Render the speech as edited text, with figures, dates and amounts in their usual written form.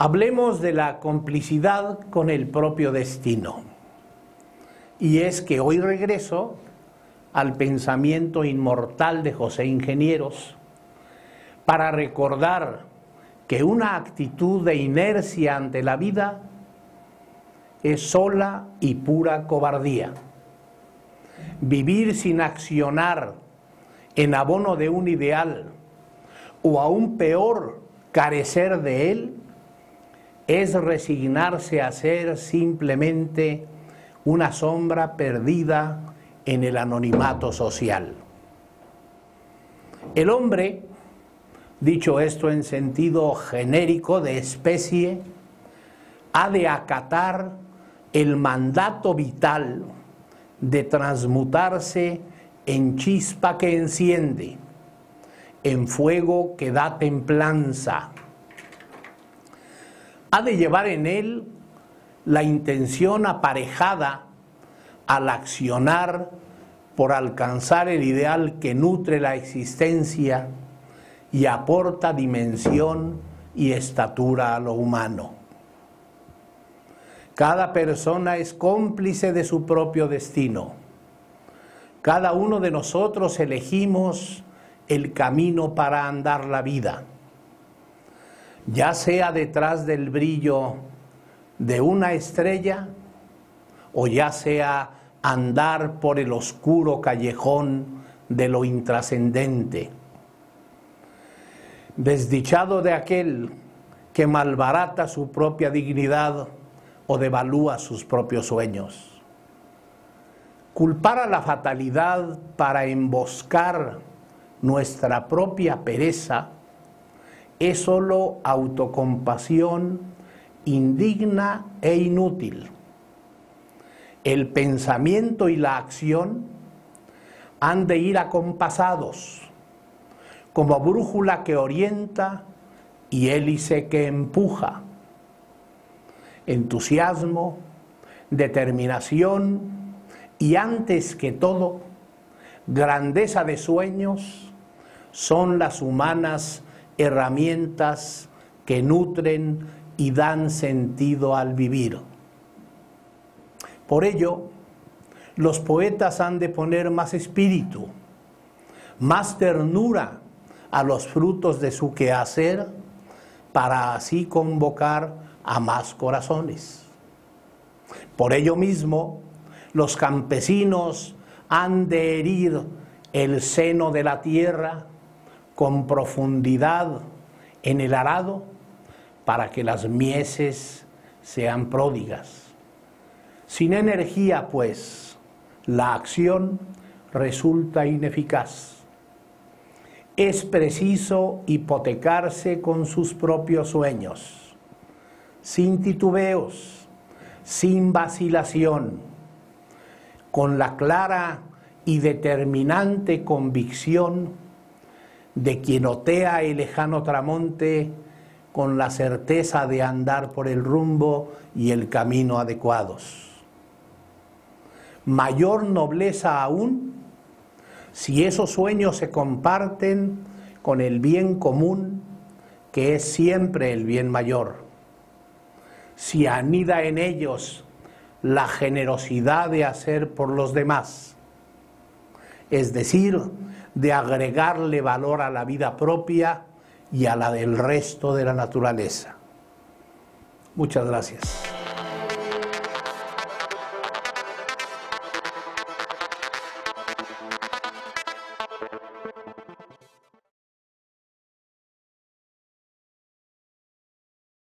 Hablemos de la complicidad con el propio destino. Y es que hoy regreso al pensamiento inmortal de José Ingenieros para recordar que una actitud de inercia ante la vida es sola y pura cobardía. Vivir sin accionar en abono de un ideal, o aún peor, carecer de él, es resignarse a ser simplemente una sombra perdida en el anonimato social. El hombre, dicho esto en sentido genérico de especie, ha de acatar el mandato vital de transmutarse en chispa que enciende, en fuego que da templanza. Ha de llevar en él la intención aparejada al accionar por alcanzar el ideal que nutre la existencia y aporta dimensión y estatura a lo humano. Cada persona es cómplice de su propio destino. Cada uno de nosotros elegimos el camino para andar la vida, ya sea detrás del brillo de una estrella o ya sea andar por el oscuro callejón de lo intrascendente. Desdichado de aquel que malbarata su propia dignidad o devalúa sus propios sueños. Culpar a la fatalidad para emboscar nuestra propia pereza es solo autocompasión indigna e inútil. El pensamiento y la acción han de ir acompasados, como brújula que orienta y hélice que empuja. Entusiasmo, determinación y, antes que todo, grandeza de sueños son las humanas herramientas que nutren y dan sentido al vivir. Por ello, los poetas han de poner más espíritu, más ternura a los frutos de su quehacer, para así convocar a más corazones. Por ello mismo, los campesinos han de herir el seno de la tierra con profundidad en el arado para que las mieses sean pródigas. Sin energía, pues, la acción resulta ineficaz. Es preciso hipotecarse con sus propios sueños, sin titubeos, sin vacilación, con la clara y determinante convicción de quien otea el lejano tramonte con la certeza de andar por el rumbo y el camino adecuados. Mayor nobleza aún si esos sueños se comparten con el bien común, que es siempre el bien mayor. Si anida en ellos la generosidad de hacer por los demás, es decir, de agregarle valor a la vida propia y a la del resto de la naturaleza. Muchas gracias.